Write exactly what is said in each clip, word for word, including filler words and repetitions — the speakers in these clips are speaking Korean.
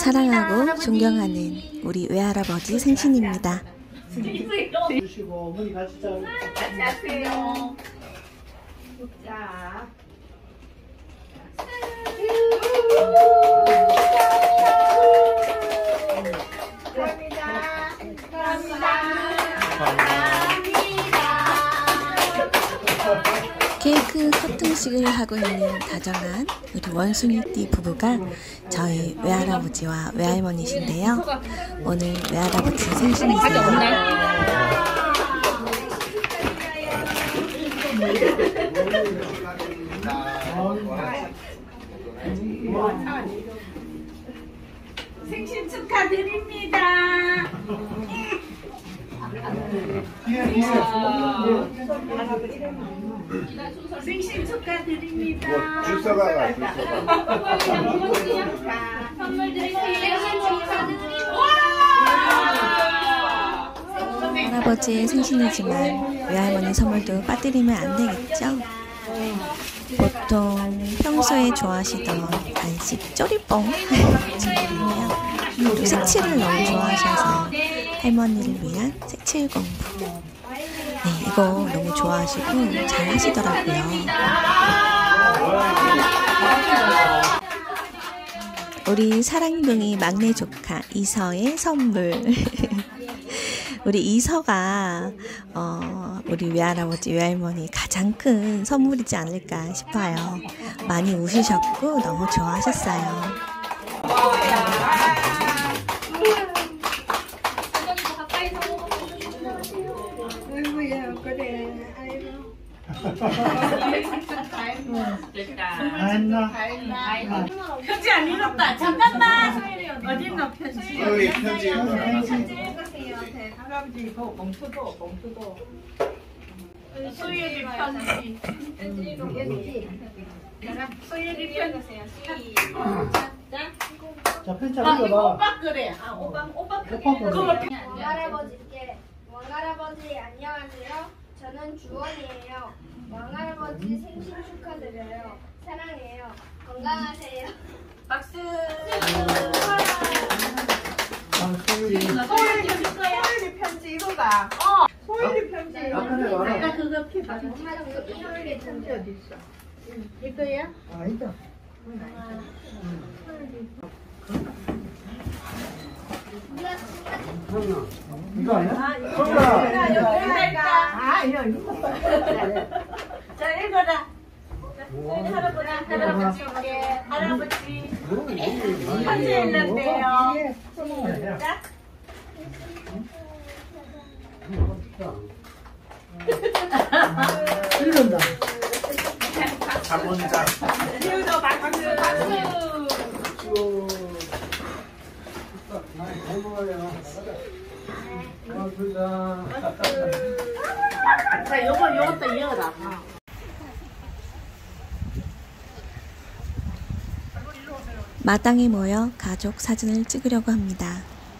사랑하고 존경하는 우리 외할아버지 생신입니다. 주시고 어머니 같이 자. 안녕하세요. 자. 케이크 커팅식을 하고 있는 다정한 우리 원숭이띠 부부가 저희 외할아버지와 외할머니신데요. 오늘 외할아버지 생신이세요. 생신 축하드립니다. 생신 축하드립니다. 줄서가가 선물 드릴게요. 할아버지의 생신이지만 외할머니 선물도 빠뜨리면 안 되겠죠? 보통 평소에 좋아하시던 간식 쪼리뽕 준비했고요. 또 색칠을 너무 좋아하셔서 할머니를 위한 색칠 공부. 네, 이거 너무 좋아하시고 잘 하시더라고요. 우리 사랑둥이 막내 조카 이서의 선물. 우리 이서가 어, 우리 외할아버지 외할머니 가장 큰 선물이지 않을까 싶어요. 많이 웃으셨고 너무 좋아하셨어요. 아이고야 그래. 아이고. 다했나? 편지 안 읽었다. 잠깐만. 어디 있나 편지? 여기 편지 할아버지 이거 봉투도 봉투도. 소율이 편지. 소율이 편지. 자, 편지 아 한번 이거 읽어봐. 오빠 그래. 아 오빠 오빠 그래. 오빠 거래. 그거 왕할아버지께 왕할아버지 안녕하세요. 저는 주원이에요. 왕할아버지 생신 축하드려요. 사랑해요. 건강하세요. 박수. 아, 소율이. 소율이 편지 이거다. 어. 소율이 편지. 아까 내가 알아. 아까 그거 피봐. 소율이 편지 어디 있어? 이거야? 아, 있다. 이거 아니야? 아, 여기 있다. 아, 이거 읽었어. 자, 읽어라. 자, 할아버지, 할아버지 올게. 할아버지. 편지 읽는데요. 자. 읽는다. 자본자 지우도 박수, 박수. 자, 요거, 요것도 이어라. 마당에 모여 가족 사진을 찍으려고 합니다.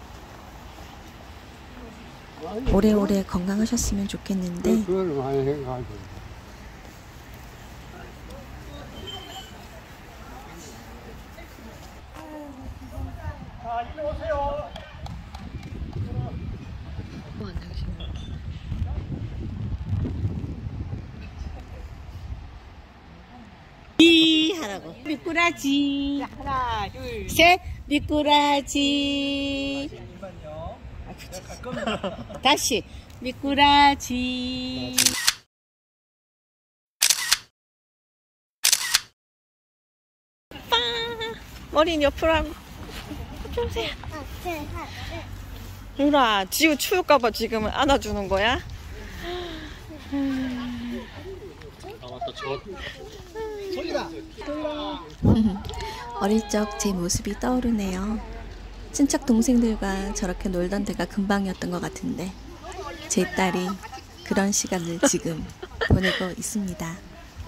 오래오래 건강하셨으면 좋겠는데 그걸 많이 해가지고. 이 하라고. 미꾸라지. 하나, 둘, 셋. 미꾸라지. 다시. 미꾸라지. 빠. 머리는 옆으로 하고. 이쪽 오세요. 유라, 지우 추울까봐 지금 안아주는 거야? 어릴 적 제 모습이 떠오르네요. 친척 동생들과 저렇게 놀던 때가 금방이었던 것 같은데 제 딸이 그런 시간을 지금 보내고 있습니다.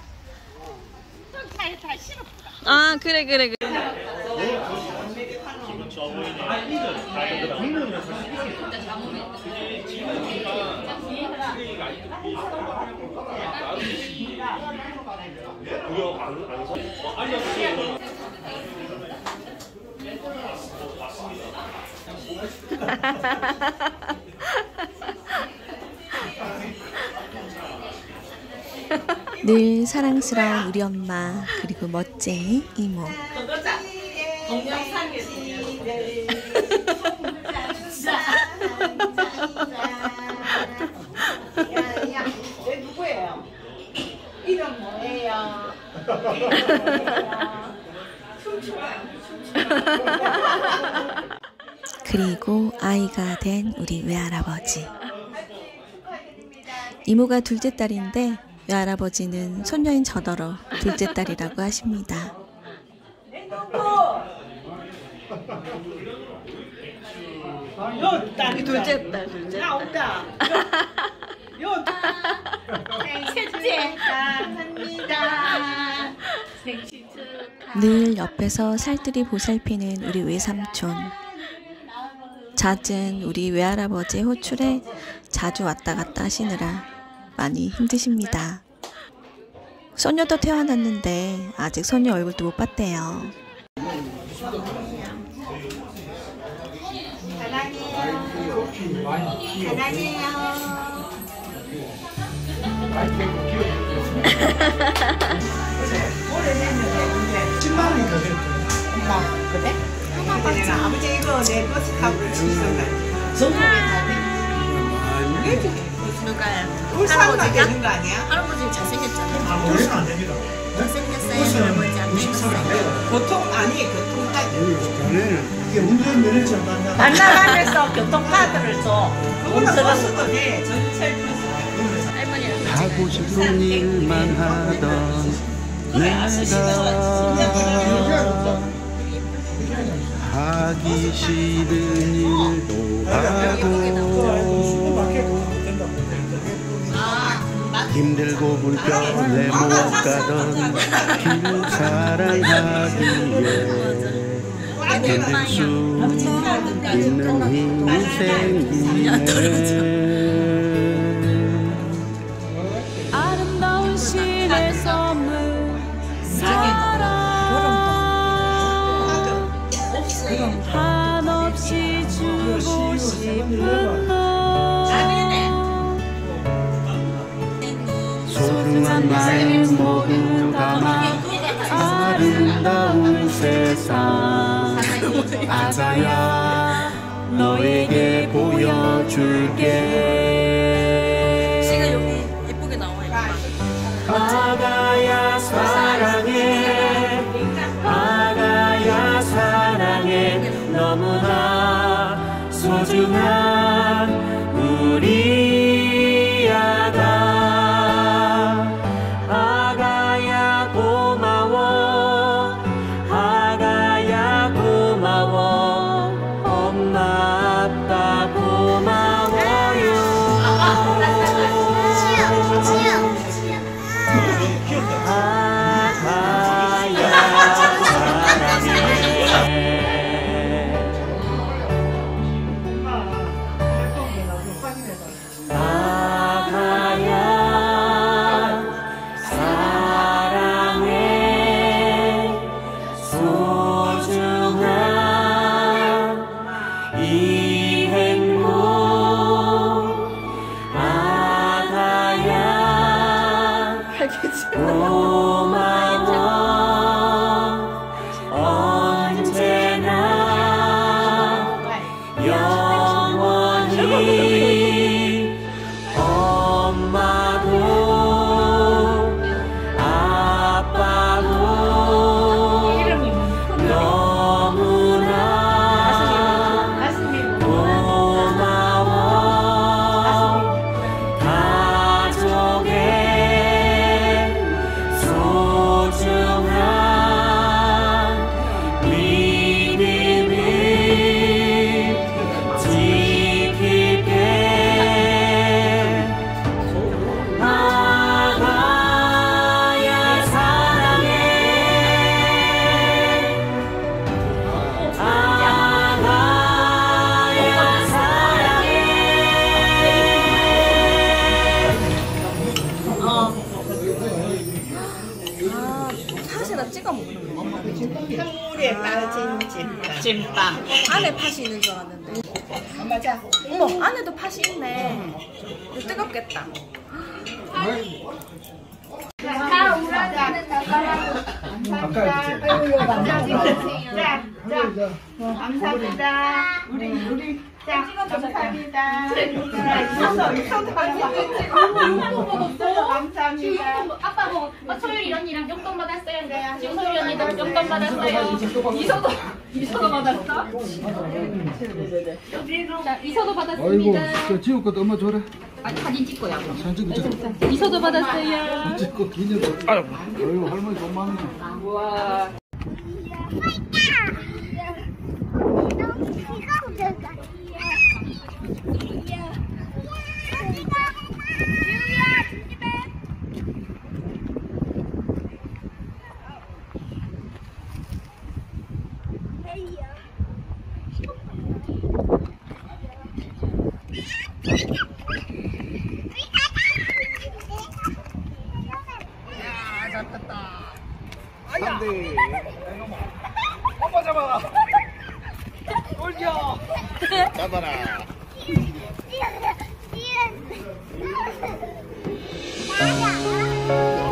아, 그래, 그래, 그래. 늘 사랑스러운 우리 엄마, 그리고 멋쟁이 이모. 동영상에 얘 누구예요? 이름 뭐예요? 그리고 아이가 된 우리 외할아버지. 이모가 둘째 딸인데 외할아버지는 손녀인 저더러 둘째 딸이라고 하십니다. 요 딸이 둘째 딸 둘째 나온다. 요 생일 축하합니다. 생일 축하. 늘 옆에서 살뜰히 보살피는 우리 외삼촌. 잦은 우리 외할아버지의 호출에 자주 왔다 갔다 하시느라 많이 힘드십니다. 소녀도 태어났는데 아직 소녀 얼굴도 못 봤대요. 십만 원이 더 됐대. 엄마 그래? 하나 봤지. 아버지 이거 내 버스 타고 있었나? 전국에 사네. 누가요? 울산만 되는 거 아니야? 할아버지 잘생겼잖아요. 아, 올해는 안 됩니다. 잘생겼어요. 할아버지 안 늙었어요. 교통 아니 교통까지. 올해는 이게 운전 면허증 받나? 만나가면서 교통카드를 줘. 그거는 버스도 돼. 전철 버스. 할머니랑 하고 싶은 일만 하던 내가 하기 싫은 일도 하고 힘들고 불편해 못 가던 길 사랑하기에 견딜 수 있는 힘이 생기네. 아름다운 신의 선물 사랑 한없이 주고 싶은 너 소중한 마음 모두 담아 아름다운 세상 아가야 너에게 보여줄게. 제가 여기 예쁘게 나와요. 아가야 사랑해 아가야 사랑해 너무나 소중한 우리 아가 아가야 고마워 아가야 고마워 엄마 아빠 고마워요. 팥에다 찍어 먹는 거. 한물에 빠진 찐빵. 찐빵. 안에 팥이 있는 줄 알았는데. 맞아. 어머, 안에도 팥이 있네. 이거 뜨겁겠다. 다 우라지는 나가라고. 자, 자, 감사합니다. 우리 우리 자, 감사합니다. 있어서 있어서 감사합니다. 아빠 뭐 어, 소율이 언니랑 용돈 받았어요. 지금 소율이 언니도 용돈 받았어요. 이서도 이서도 받았어? 자, 이서도 받았습니다. 아이고, 지울 것도 엄마 줘라. 아니 사진 찍고요. 사진 찍자. 이서도 받았어요. 찍고 기념. 아이고, 할머니 돈 많네. 와. 안돼. 아빠 잡아. 돌려. 잡아라. 나야.